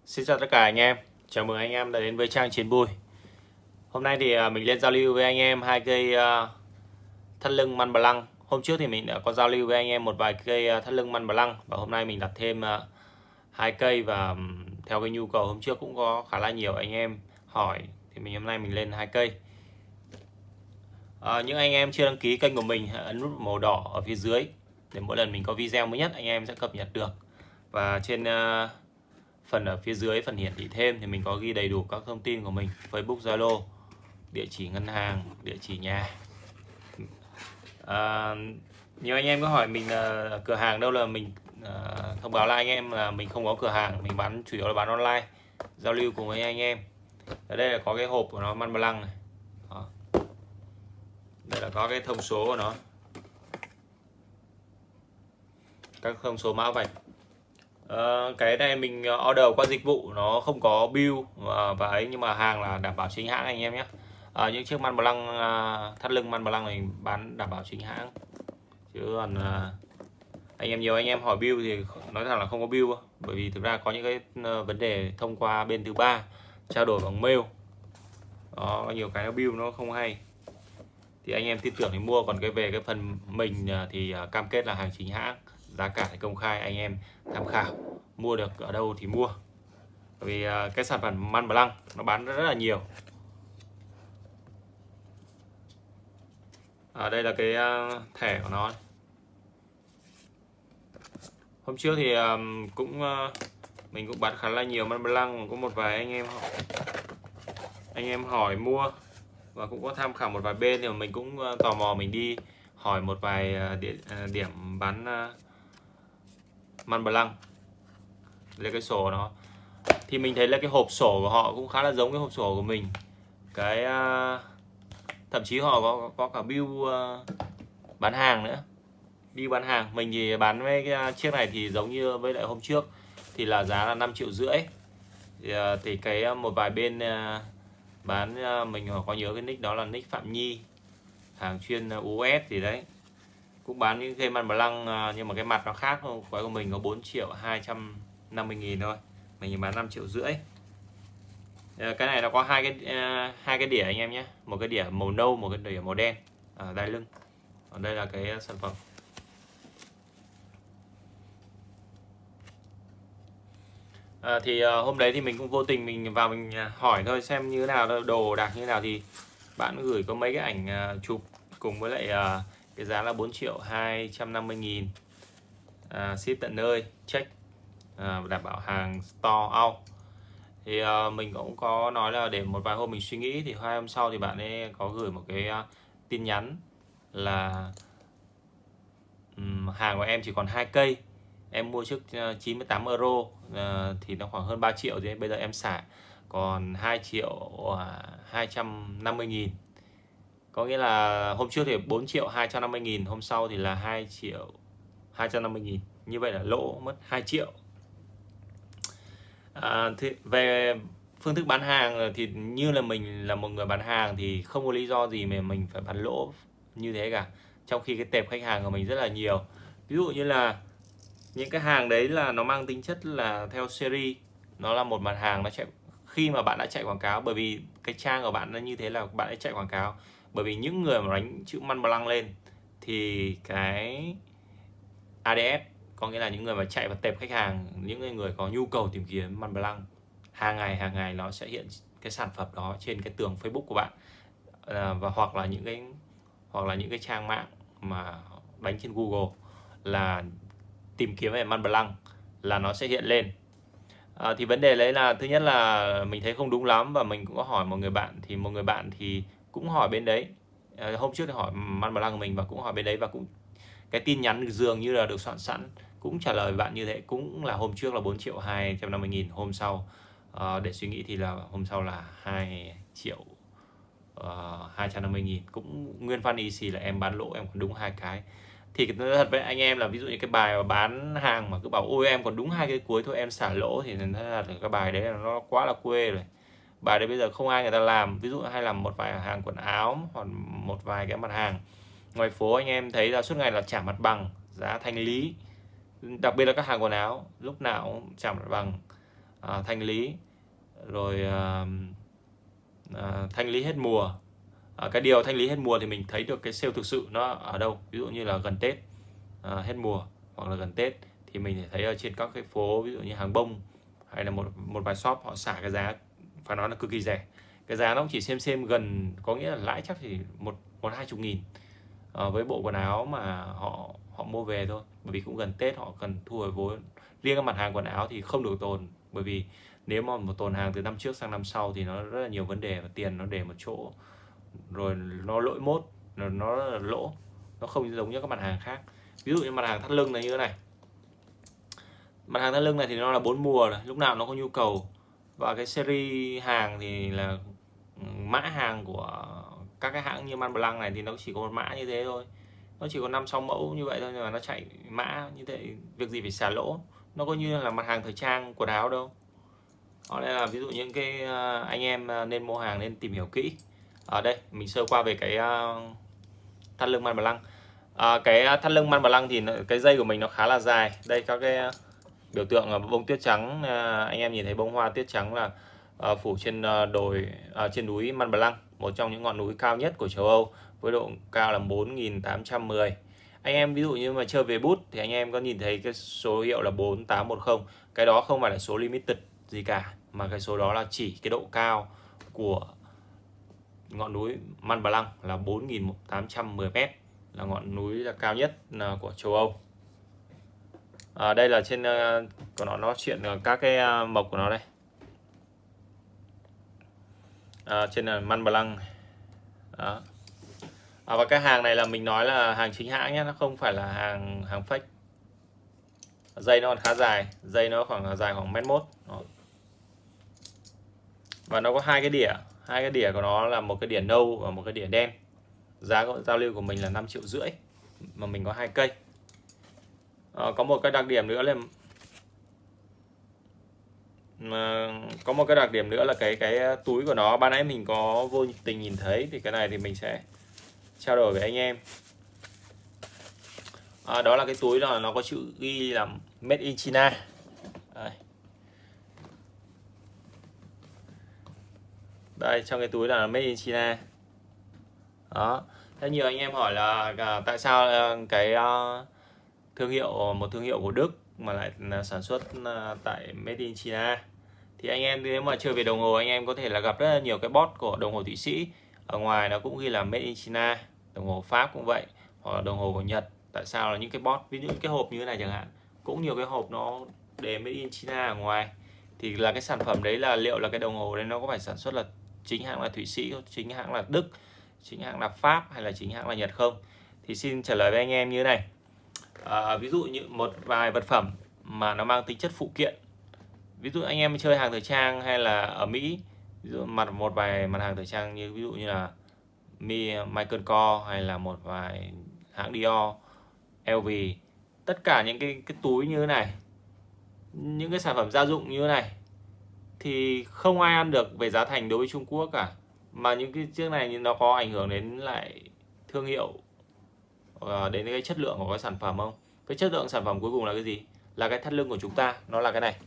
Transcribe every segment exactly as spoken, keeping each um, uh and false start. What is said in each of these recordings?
Xin chào tất cả anh em, chào mừng anh em đã đến với trang Chiến Bùi. Hôm nay thì mình lên giao lưu với anh em hai cây thắt lưng Mont Blanc. Hôm trước thì mình đã có giao lưu với anh em một vài cây thắt lưng Mont Blanc và hôm nay mình đặt thêm hai cây, và theo cái nhu cầu hôm trước cũng có khá là nhiều anh em hỏi thì mình hôm nay mình lên hai cây. À, những anh em chưa đăng ký kênh của mình hãy ấn nút màu đỏ ở phía dưới để mỗi lần mình có video mới nhất anh em sẽ cập nhật được. Và trên uh, phần ở phía dưới, phần hiển thị thêm thì mình có ghi đầy đủ các thông tin của mình: Facebook, Zalo, địa chỉ ngân hàng, địa chỉ nhà. À, nhiều anh em có hỏi mình uh, cửa hàng đâu, là mình uh, thông báo là anh em là mình không có cửa hàng, mình bán chủ yếu là bán online, giao lưu cùng với anh em. Ở đây là có cái hộp của nó Mont Blanc này. Đó. Đây là có cái thông số của nó, các thông số mã vạch. Uh, cái này mình order qua dịch vụ, nó không có bill và, và ấy, nhưng mà hàng là đảm bảo chính hãng anh em nhé. Uh, những chiếc Mont Blanc uh, thắt lưng Mont Blanc mình bán đảm bảo chính hãng, chứ còn uh, anh em nhiều anh em hỏi bill thì nói rằng là không có bill, bởi vì thực ra có những cái uh, vấn đề thông qua bên thứ ba, trao đổi bằng mail. Đó, nhiều cái nó bill nó không hay thì anh em tin tưởng thì mua, còn cái về cái phần mình uh, thì uh, cam kết là hàng chính hãng, giá cả thì công khai, anh em tham khảo, mua được ở đâu thì mua. Bởi vì uh, cái sản phẩm Mont Blanc nó bán rất, rất là nhiều. Ở đây là cái uh, thẻ của nó. Hôm trước thì um, cũng uh, mình cũng bán khá là nhiều Mont Blanc, có một vài anh em anh em hỏi mua và cũng có tham khảo một vài bên, thì mình cũng uh, tò mò mình đi hỏi một vài uh, địa, uh, điểm bán uh, Mont Blanc. Đây cái sổ nó thì mình thấy là cái hộp sổ của họ cũng khá là giống cái hộp sổ của mình. Cái uh, thậm chí họ có có cả bill uh, bán hàng nữa, bill bán hàng. Mình thì bán với cái chiếc này thì giống như với lại hôm trước thì là giá là năm triệu rưỡi. Thì, uh, thì cái uh, một vài bên uh, bán uh, mình có nhớ cái nick đó là nick Phạm Nhi, hàng chuyên uh, u ét gì đấy, cũng bán những cây Mont Blanc uh, nhưng mà cái mặt nó khác không. Cái của mình có bốn triệu hai trăm năm mươi nghìn thôi, mình bán năm triệu rưỡi. Cái này nó có hai cái uh, hai cái đĩa anh em nhé, một cái đĩa màu nâu, một cái đĩa màu đen ở đai lưng. Còn đây là cái sản phẩm. À, thì uh, hôm đấy thì mình cũng vô tình mình vào mình hỏi thôi, xem như thế nào, đồ đạc như thế nào, thì bạn gửi có mấy cái ảnh uh, chụp cùng với lại uh, cái giá là bốn triệu hai trăm năm mươi nghìn, uh, ship tận nơi, check, uh, đảm bảo hàng store out. Thì uh, mình cũng có nói là để một vài hôm mình suy nghĩ, thì hai hôm sau thì bạn ấy có gửi một cái uh, tin nhắn là um, hàng của em chỉ còn hai cây, em mua trước uh, chín mươi tám euro, uh, thì nó khoảng hơn ba triệu, thì bây giờ em xả còn hai triệu hai trăm năm mươi nghìn. Có nghĩa là hôm trước thì bốn triệu hai trăm năm mươi nghìn, hôm sau thì là hai triệu hai trăm năm mươi nghìn. Như vậy là lỗ mất hai triệu. À, thì về phương thức bán hàng thì như là mình là một người bán hàng thì không có lý do gì mà mình phải bán lỗ như thế cả, trong khi cái tệp khách hàng của mình rất là nhiều. Ví dụ như là những cái hàng đấy là nó mang tính chất là theo series, nó là một mặt hàng nó chạy khi mà bạn đã chạy quảng cáo, bởi vì cái trang của bạn nó như thế là bạn đã chạy quảng cáo. Bởi vì những người mà đánh chữ Mont Blanc lên thì cái a đê ét, có nghĩa là những người mà chạy vào tệp khách hàng, những người có nhu cầu tìm kiếm Mont Blanc, hàng ngày hàng ngày nó sẽ hiện cái sản phẩm đó trên cái tường Facebook của bạn, à, và hoặc là những cái hoặc là những cái trang mạng mà đánh trên Google là tìm kiếm về Mont Blanc là nó sẽ hiện lên. À, thì vấn đề đấy là thứ nhất là mình thấy không đúng lắm, và mình cũng có hỏi một người bạn, thì một người bạn thì cũng hỏi bên đấy, à, hôm trước thì hỏi Mont Blanc của mình và cũng hỏi bên đấy, và cũng cái tin nhắn dường như là được soạn sẵn, cũng trả lời bạn như thế, cũng là hôm trước là bốn triệu hai trăm năm mươi nghìn, hôm sau uh, để suy nghĩ thì là hôm sau là hai triệu hai trăm năm mươi nghìn, cũng nguyên văn y xì là em bán lỗ, em còn đúng hai cái. Thì thật với anh em là ví dụ như cái bài mà bán hàng mà cứ bảo ôi em còn đúng hai cái cuối thôi em xả lỗ, thì là cái bài đấy là nó quá là quê rồi. Bài đấy bây giờ không ai người ta làm. Ví dụ hay làm một vài hàng quần áo hoặc một vài cái mặt hàng ngoài phố, anh em thấy là suốt ngày là trả mặt bằng, giá thanh lý, đặc biệt là các hàng quần áo lúc nào cũng trả mặt bằng, à, thanh lý, rồi à, à, thanh lý hết mùa. À, cái điều thanh lý hết mùa thì mình thấy được cái sale thực sự nó ở đâu, ví dụ như là gần Tết, à, hết mùa hoặc là gần Tết thì mình thấy ở trên các cái phố ví dụ như Hàng Bông hay là một một vài shop họ xả cái giá phải nói là cực kỳ rẻ. Cái giá nó cũng chỉ xem xem gần, có nghĩa là lãi chắc thì một một hai chục nghìn à, với bộ quần áo mà họ họ mua về thôi, bởi vì cũng gần Tết họ cần thu hồi vốn. Riêng các mặt hàng quần áo thì không được tồn, bởi vì nếu mà một tồn hàng từ năm trước sang năm sau thì nó rất là nhiều vấn đề và tiền nó để một chỗ rồi nó lỗi mốt, nó là lỗ, nó không giống như các mặt hàng khác. Ví dụ như mặt hàng thắt lưng này như thế này, mặt hàng thắt lưng này thì nó là bốn mùa này, lúc nào nó có nhu cầu, và cái series hàng thì là mã hàng của các cái hãng như Montblanc này thì nó chỉ có một mã như thế thôi, nó chỉ có năm sáu mẫu như vậy thôi, nhưng mà nó chạy mã như thế, việc gì phải xả lỗ, nó có như là mặt hàng thời trang quần áo đâu. Đó nên là ví dụ những cái anh em nên mua hàng nên tìm hiểu kỹ. Ở đây mình sơ qua về cái thắt lưng Montblanc. À, cái thắt lưng Montblanc thì cái dây của mình nó khá là dài. Đây các cái biểu tượng bông tuyết trắng, anh em nhìn thấy bông hoa tuyết trắng là uh, phủ trên đồi uh, trên núi Montblanc, một trong những ngọn núi cao nhất của châu Âu với độ cao là bốn nghìn tám trăm mười. Anh em ví dụ như mà chơi về bút thì anh em có nhìn thấy cái số hiệu là bốn tám một không, cái đó không phải là số limited gì cả, mà cái số đó là chỉ cái độ cao của ngọn núi Montblanc là bốn nghìn tám trăm mười mét, là ngọn núi là cao nhất của châu Âu. À, đây là trên uh, của nó nó chuyện các cái uh, mộc của nó đây. À, trên là Montblanc. Đó. À, và cái hàng này là mình nói là hàng chính hãng nhé, nó không phải là hàng hàng fake. Dây nó còn khá dài, dây nó khoảng dài khoảng mét mốt. Đó. Và nó có hai cái đĩa, hai cái đĩa của nó là một cái đĩa nâu và một cái đĩa đen. Giá giao lưu của mình là năm triệu rưỡi mà mình có hai cây. À, có một cái đặc điểm nữa là mà có một cái đặc điểm nữa là cái cái túi của nó, ban nãy mình có vô tình nhìn thấy, thì cái này thì mình sẽ trao đổi với anh em. À, đó là cái túi là nó có chữ ghi là Made in China. Đây. Đây, trong cái túi là Made in China. Đó. Thế nhiều anh em hỏi là à, tại sao cái uh, thương hiệu một thương hiệu của Đức mà lại sản xuất uh, tại Made in China. Thì anh em nếu mà chơi về đồng hồ, anh em có thể là gặp rất là nhiều cái bot của đồng hồ Thụy Sĩ, ở ngoài nó cũng ghi là Made in China. Đồng hồ Pháp cũng vậy, hoặc là đồng hồ của Nhật. Tại sao là những cái bot, ví dụ những cái hộp như thế này chẳng hạn, cũng nhiều cái hộp nó để Made in China ở ngoài, thì là cái sản phẩm đấy là liệu là cái đồng hồ đấy nó có phải sản xuất là chính hãng là Thụy Sĩ, chính hãng là Đức, chính hãng là Pháp hay là chính hãng là Nhật không? Thì xin trả lời với anh em như thế này. À, ví dụ như một vài vật phẩm mà nó mang tính chất phụ kiện, ví dụ anh em chơi hàng thời trang hay là ở Mỹ, ví dụ mặt một vài mặt hàng thời trang như ví dụ như là Michael Kors hay là một vài hãng Dior, L V, tất cả những cái cái túi như thế này, những cái sản phẩm gia dụng như thế này thì không ai ăn được về giá thành đối với Trung Quốc cả, mà những cái chiếc này nó có ảnh hưởng đến lại thương hiệu, đến cái chất lượng của cái sản phẩm không? Cái chất lượng sản phẩm cuối cùng là cái gì? Là cái thắt lưng của chúng ta, nó là cái này.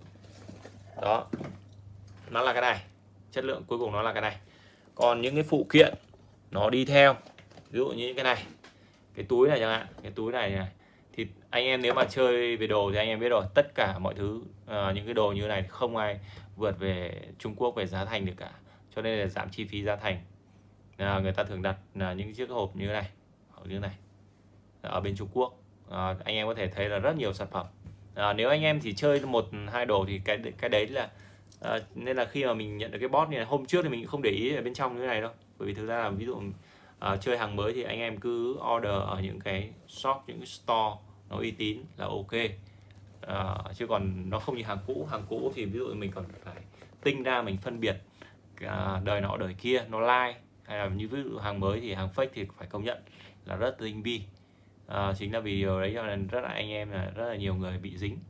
Đó, nó là cái này, chất lượng cuối cùng nó là cái này. Còn những cái phụ kiện nó đi theo, ví dụ như cái này, cái túi này chẳng hạn, cái túi này, này thì anh em nếu mà chơi về đồ thì anh em biết rồi, tất cả mọi thứ uh, những cái đồ như thế này không ai vượt về Trung Quốc về giá thành được cả, cho nên là giảm chi phí giá thành. Uh, người ta thường đặt uh, những chiếc hộp như thế này, hộp như thế này ở bên Trung Quốc. Uh, anh em có thể thấy là rất nhiều sản phẩm. Uh, nếu anh em chỉ chơi một hai đồ thì cái cái đấy là uh, nên là khi mà mình nhận được cái bot này, hôm trước thì mình không để ý ở bên trong như thế này đâu, bởi vì thực ra là ví dụ uh, chơi hàng mới thì anh em cứ order ở những cái shop, những cái store nó uy tín là ok. Uh, chứ còn nó không như hàng cũ. Hàng cũ thì ví dụ mình còn phải tinh ra mình phân biệt uh, đời nọ đời kia, nó like, hay là như ví dụ hàng mới thì hàng fake thì phải công nhận là rất tinh vi. Uh, chính là vì điều đấy cho nên rất là anh em là rất là nhiều người bị dính.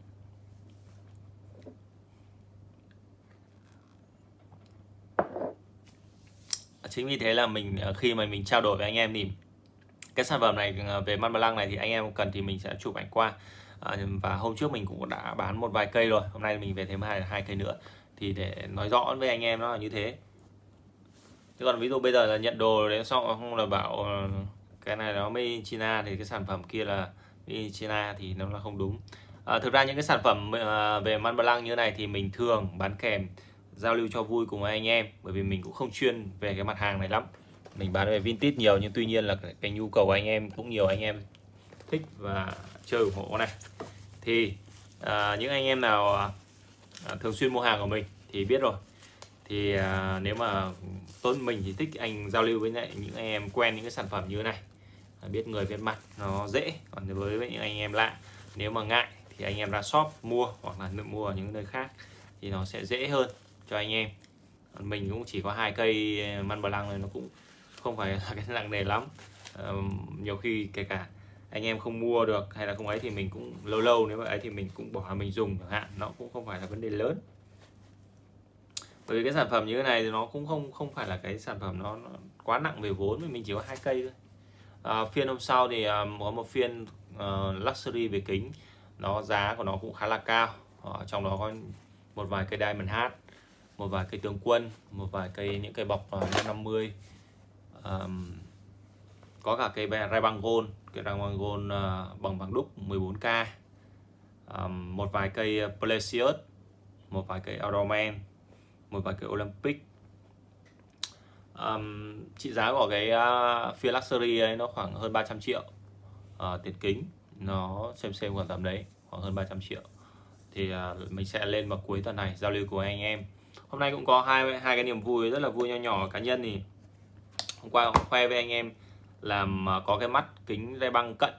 Chính vì thế là mình khi mà mình trao đổi với anh em thì cái sản phẩm này về Montblanc này thì anh em cần thì mình sẽ chụp ảnh qua. à, và hôm trước mình cũng đã bán một vài cây rồi, hôm nay mình về thêm hai hai cây nữa, thì để nói rõ với anh em nó là như thế. Chứ còn ví dụ bây giờ là nhận đồ đến xong không là bảo cái này nó made in China thì cái sản phẩm kia là made in China thì nó là không đúng. À, thực ra những cái sản phẩm à, về Mont Blanc như thế này thì mình thường bán kèm giao lưu cho vui cùng với anh em, bởi vì mình cũng không chuyên về cái mặt hàng này lắm, mình bán về vintage nhiều, nhưng tuy nhiên là cái, cái nhu cầu của anh em cũng nhiều anh em thích và chơi ủng hộ này. Thì à, những anh em nào à, thường xuyên mua hàng của mình thì biết rồi, thì à, nếu mà tốt mình thì thích anh giao lưu với lại những anh em quen những cái sản phẩm như thế này, biết người biết mặt nó dễ. Còn với những anh em lạ, nếu mà ngại thì anh em ra shop mua hoặc là mua ở những nơi khác thì nó sẽ dễ hơn cho anh em. Còn mình cũng chỉ có hai cây Mont Blanc này, nó cũng không phải là cái nặng nề lắm. À, nhiều khi kể cả anh em không mua được hay là không ấy thì mình cũng lâu lâu nếu mà ấy thì mình cũng bỏ mình dùng chẳng hạn, nó cũng không phải là vấn đề lớn. Bởi vì cái sản phẩm như thế này thì nó cũng không không phải là cái sản phẩm nó, nó quá nặng về vốn, vì mình chỉ có hai cây thôi. À, phiên hôm sau thì um, có một phiên uh, luxury về kính, nó giá của nó cũng khá là cao. Ở trong đó có một vài cây Diamond H, một vài cây tướng quân, một vài cây những cây bọc năm năm mươi, um, có cả cây Ray-Ban Gold, cây Ray-Ban Gold uh, bằng vàng đúc mười bốn K, um, một vài cây Precious, một vài cây Automan, một vài cây Olympic. Um, trị giá của cái uh, phiên luxury ấy nó khoảng hơn ba trăm triệu uh, tiền kính, nó xem xem khoảng tầm đấy, khoảng hơn ba trăm triệu. Thì uh, mình sẽ lên vào cuối tuần này giao lưu của anh em. Hôm nay cũng có hai hai cái niềm vui rất là vui nho nhỏ cá nhân. Thì hôm qua cũng khoe với anh em làm uh, có cái mắt kính Ray-Ban cận.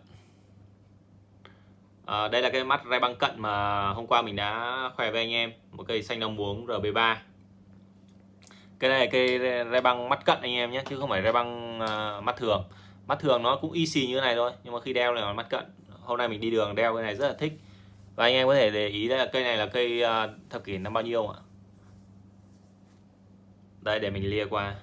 Uh, đây là cái mắt Ray-Ban cận mà hôm qua mình đã khoe với anh em, một cây xanh đồng muống R B ba. Cái này là cây Ray-Ban mắt cận anh em nhé, chứ không phải Ray-Ban uh, mắt thường. Mắt thường nó cũng easy như thế này thôi, nhưng mà khi đeo này là mắt cận. Hôm nay mình đi đường đeo cái này rất là thích. Và anh em có thể để ý là cây này là cây uh, thập kỷ năm bao nhiêu ạ? Đây, để mình lia qua.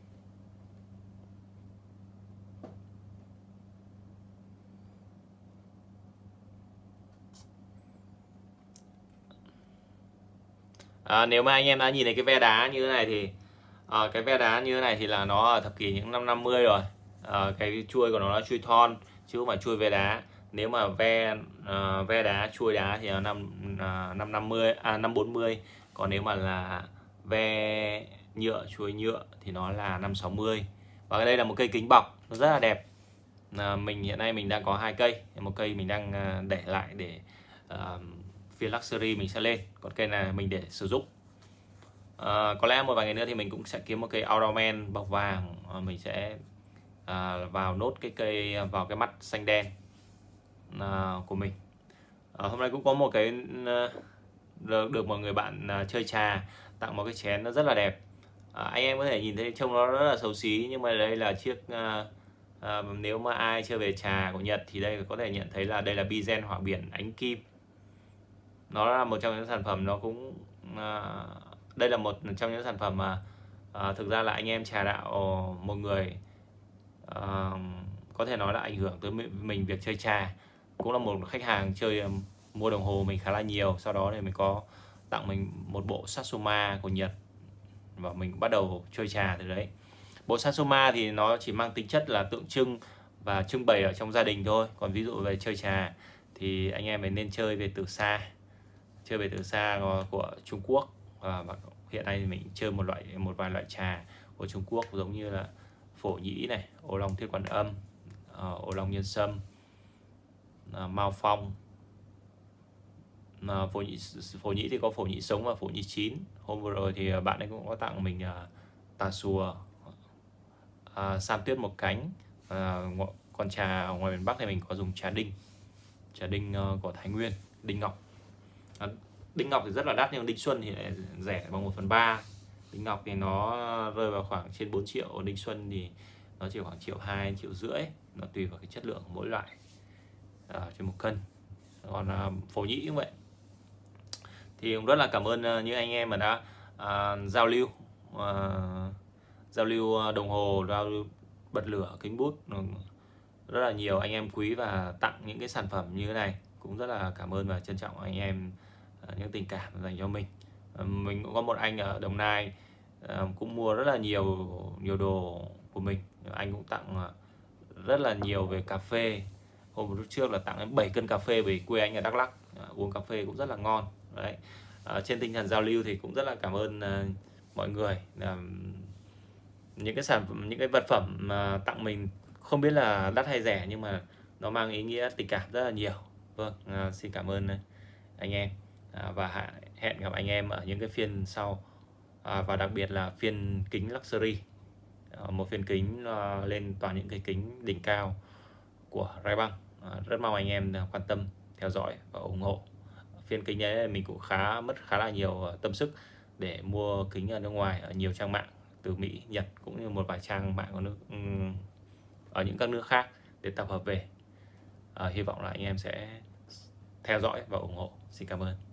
À, nếu mà anh em đã nhìn thấy cái ve đá như thế này thì à, cái ve đá như thế này thì là nó ở thập kỷ những năm năm mươi rồi. À, cái chuôi của nó là chuôi thon chứ không phải chuôi ve đá. Nếu mà ve à, ve đá chuôi đá thì là năm à, năm năm mươi à năm bốn mươi, còn nếu mà là ve nhựa chuôi nhựa thì nó là năm sáu mươi. Và đây là một cây kính bọc nó rất là đẹp. À, mình hiện nay mình đang có hai cây, một cây mình đang để lại để uh, phiên luxury mình sẽ lên, còn cây này mình để sử dụng. À, có lẽ một vài ngày nữa thì mình cũng sẽ kiếm một cây Automan bọc vàng, à, mình sẽ à, vào nốt cái cây vào cái mắt xanh đen à, của mình. À, hôm nay cũng có một cái à, được, được một người bạn à, chơi trà tặng một cái chén nó rất là đẹp. À, anh em có thể nhìn thấy trông nó rất là xấu xí, nhưng mà đây là chiếc à, à, nếu mà ai chơi về trà của Nhật thì đây có thể nhận thấy là đây là Bizen hỏa biển ánh kim. Nó là một trong những sản phẩm, nó cũng à, đây là một trong những sản phẩm mà à, thực ra là anh em trà đạo một người à, có thể nói là ảnh hưởng tới mình việc chơi trà. Cũng là một khách hàng chơi mua đồng hồ mình khá là nhiều, sau đó thì mình có tặng mình một bộ Satsuma của Nhật và mình bắt đầu chơi trà từ đấy. Bộ Satsuma thì nó chỉ mang tính chất là tượng trưng và trưng bày ở trong gia đình thôi, còn ví dụ về chơi trà thì anh em mình nên chơi về từ xa, chơi về từ xa của Trung Quốc. Và hiện nay thì mình chơi một loại một vài loại trà của Trung Quốc giống như là phổ nhĩ này, ô long thiết quan âm, ô long nhân sâm, mao phong. Phổ nhĩ, phổ nhĩ thì có phổ nhĩ sống và phổ nhĩ chín. Hôm vừa rồi thì bạn ấy cũng có tặng mình uh, tà xùa, uh, sam tuyết một cánh. Uh, còn trà ở ngoài miền Bắc thì mình có dùng trà đinh, trà đinh uh, của Thái Nguyên, đinh ngọc. Uh, Đinh ngọc thì rất là đắt, nhưng đinh xuân thì lại rẻ bằng một phần ba. Đinh ngọc thì nó rơi vào khoảng trên bốn triệu, đinh xuân thì nó chỉ khoảng triệu hai, triệu rưỡi, nó tùy vào cái chất lượng của mỗi loại à, trên một cân. Còn à, phổ nhĩ cũng vậy. Thì cũng rất là cảm ơn uh, những anh em mà đã à, giao lưu à, giao lưu đồng hồ, giao lưu bật lửa, kính bút rất là nhiều anh em quý và tặng những cái sản phẩm như thế này. cũng rất là cảm ơn và trân trọng anh em uh, những tình cảm dành cho mình. Uh, mình cũng có một anh ở Đồng Nai uh, cũng mua rất là nhiều nhiều đồ của mình. Anh cũng tặng uh, rất là nhiều về cà phê. Hôm lúc trước là tặng em bảy cân cà phê, bởi quê anh ở Đắk Lắk, uh, uống cà phê cũng rất là ngon đấy. Uh, trên tinh thần giao lưu thì cũng rất là cảm ơn uh, mọi người. Uh, những cái sản phẩm, những cái vật phẩm mà tặng mình không biết là đắt hay rẻ, nhưng mà nó mang ý nghĩa tình cảm rất là nhiều. Vâng, à, xin cảm ơn anh em, à, và hẹn gặp anh em ở những cái phiên sau, à, và đặc biệt là phiên kính luxury, à, một phiên kính à, lên toàn những cái kính đỉnh cao của Ray Ban. À, rất mong anh em quan tâm theo dõi và ủng hộ. Phiên kính ấy mình cũng khá mất khá là nhiều tâm sức để mua kính ở nước ngoài, ở nhiều trang mạng từ Mỹ, Nhật cũng như một vài trang mạng của nước ở những các nước khác để tập hợp về. À, hy vọng là anh em sẽ theo dõi và ủng hộ. Xin cảm ơn.